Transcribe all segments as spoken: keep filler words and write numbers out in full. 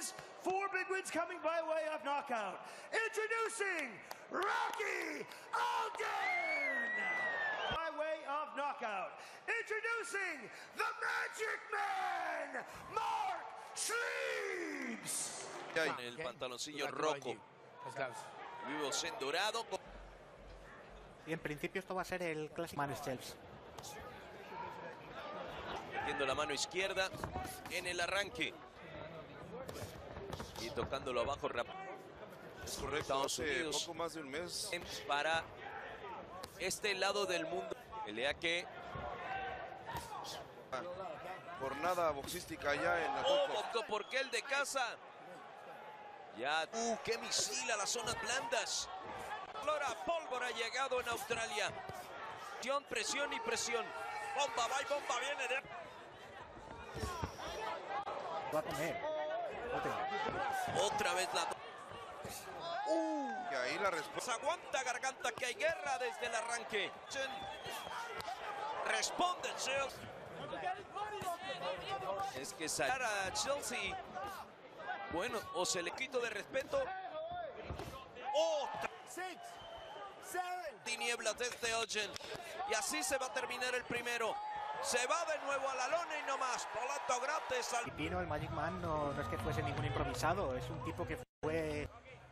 wins, four big wins coming by way of knockout. Introducing Rocky Ogden! By way of knockout. Introducing the Magic Man, Mark Sleeves! En el pantaloncillo rojo. Vivos en dorado. Y en principio esto va a ser el clásico Man Shells. Metiendo la mano izquierda en el arranque. Y tocándolo abajo rápido. Es correcto, Estados hace Unidos. poco más de un mes. Para este lado del mundo. Pelea que... Jornada boxística ya en la ¡Oh! Porque el de casa. Ya. ¡Uh! ¡Qué misil a las zonas blandas! Flora Pólvora ha llegado en Australia. Presión, presión y presión. Bomba, va y bomba, viene de... Va a comer. Otra vez la... Uh, y ahí la respuesta. Aguanta garganta que hay guerra desde el arranque. Responde Chelsea. Es que sacar a Chelsea. Bueno, o se le quito de respeto. ¡Oh! Tinieblas desde Ogden. Y así se va a terminar el primero. Se va de nuevo a la lona y no más. Polato gratis al... Y Pino, el Magic Man, no, no es que fuese ningún improvisado. Es un tipo que fue...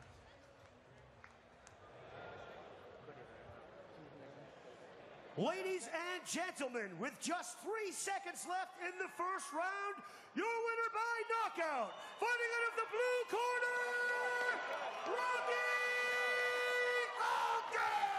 Ladies and gentlemen, with just three seconds left in the first round, your winner by knockout, fighting out of the blue corner, Rocky Ogden!